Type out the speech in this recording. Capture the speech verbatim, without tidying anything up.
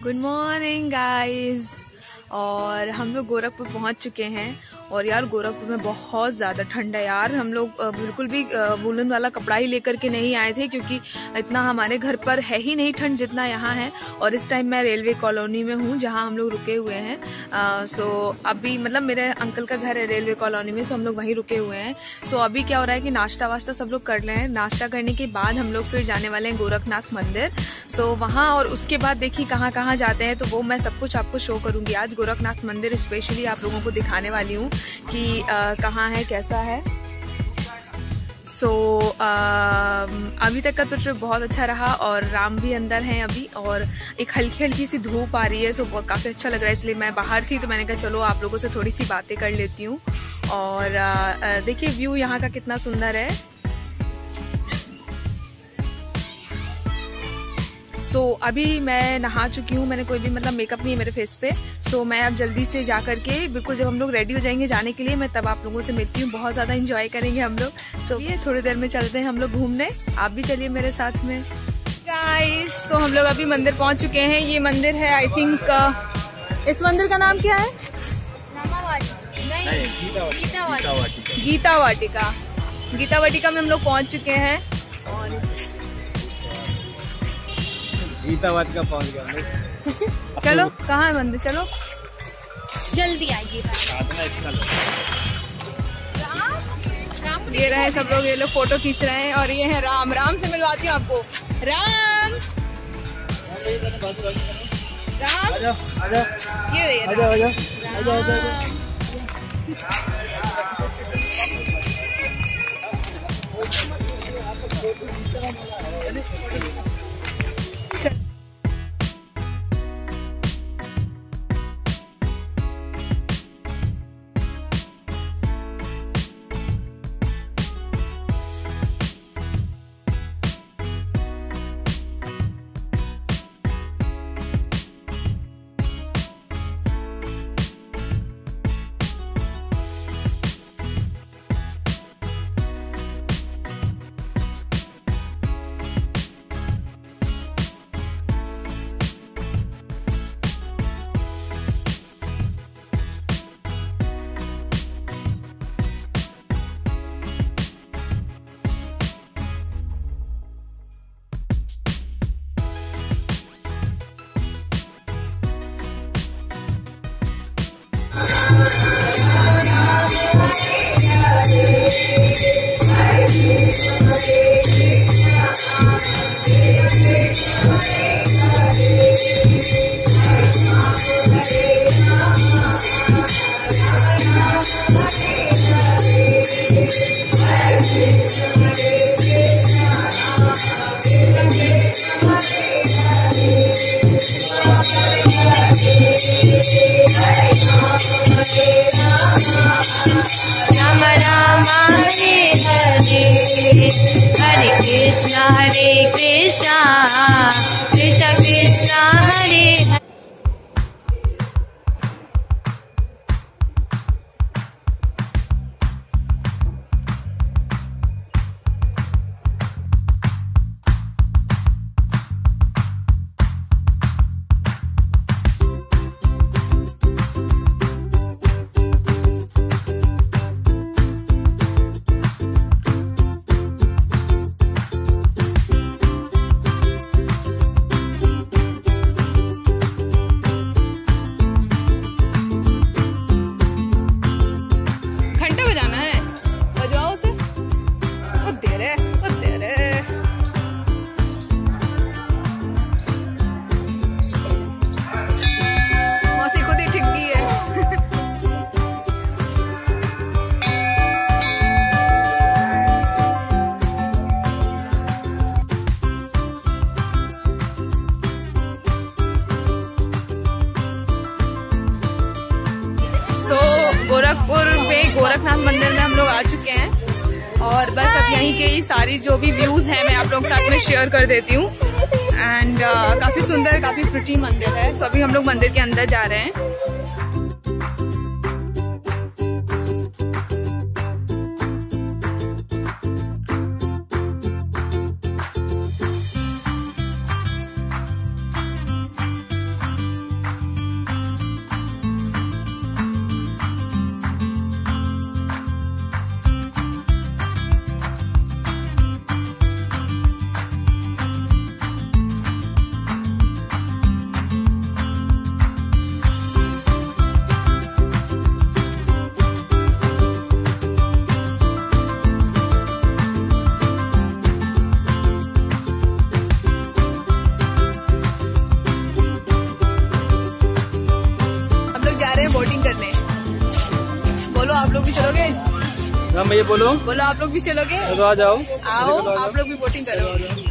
Good morning guys. और हम लोग गोरखपुर पहुंच चुके हैं और यार गोरखपुर में बहुत ज़्यादा ठंड है यार। हम लोग बिल्कुल भी वूलन वाला कपड़ा ही लेकर के नहीं आए थे क्योंकि इतना हमारे घर पर है ही नहीं ठंड जितना यहाँ है। और इस टाइम मैं रेलवे कॉलोनी में हूँ जहाँ हम लोग रुके हुए हैं। आ, सो अभी मतलब मेरे अंकल का घर है रेलवे कॉलोनी में, सो हम लोग वहीं रुके हुए हैं। सो अभी क्या हो रहा है कि नाश्ता वाश्ता सब लोग कर रहे हैं। नाश्ता करने के बाद हम लोग फिर जाने वाले हैं गोरखनाथ मंदिर। सो वहाँ और उसके बाद देखिए कहाँ कहाँ जाते हैं, तो वो मैं सब कुछ आपको शो करूंगी। आज गोरखनाथ मंदिर स्पेशली आप लोगों को दिखाने वाली हूँ कि कहाँ है, कैसा है। सो so, अभी तक का तो ट्रिप बहुत अच्छा रहा और राम भी अंदर हैं अभी, और एक हल्की हल्की सी धूप आ रही है, सो so, काफ़ी अच्छा लग रहा है। इसलिए मैं बाहर थी तो मैंने कहा चलो आप लोगों से थोड़ी सी बातें कर लेती हूँ। और देखिए व्यू यहाँ का कितना सुंदर है। सो so, अभी मैं नहा चुकी हूँ, मैंने कोई भी मतलब मेकअप नहीं है मेरे फेस पे। सो so, मैं अब जल्दी से जा करके बिल्कुल जब हम लोग रेडी हो जाएंगे जाने के लिए मैं तब आप लोगों से मिलती हूँ। बहुत ज़्यादा एंजॉय करेंगे हम लोग। सो so, ये थोड़ी देर में चलते हैं हम लोग घूमने, आप भी चलिए मेरे साथ में गाइस। तो हम लोग अभी मंदिर पहुँच चुके हैं। ये मंदिर है आई थिंक, इस मंदिर का नाम क्या है? गीता वाटिका। गीता वाटिका में हम लोग पहुँच चुके हैं और गीता वाटिका पहुंच गया। चलो कहाँ है मंदिर, चलो जल्दी आइए। ये रहे सब लोग, ये लोग फोटो खींच रहे हैं और ये है राम। राम से मिलवाती हूँ आपको। राम राम आजा, आजा, ये आजा, आजा, आजा, आजा, आजा। राम राम हरे हरे, हरे कृष्णा हरे कृष्णा, कृष्णा कृष्णा हरे हरे। गोरखपुर में गोरखनाथ मंदिर में हम लोग आ चुके हैं और बस अब यहीं के ही सारी जो भी व्यूज हैं मैं आप लोगों के साथ में शेयर कर देती हूँ। एंड uh, काफी सुंदर, काफी प्रिटी मंदिर है। सो अभी हम लोग मंदिर के अंदर जा रहे हैं। आप लोग भी चलोगे? राम भैया बोलो बोलो आप लोग भी चलोगे? तो आ जाओ। आओ आप लोग भी वोटिंग करो।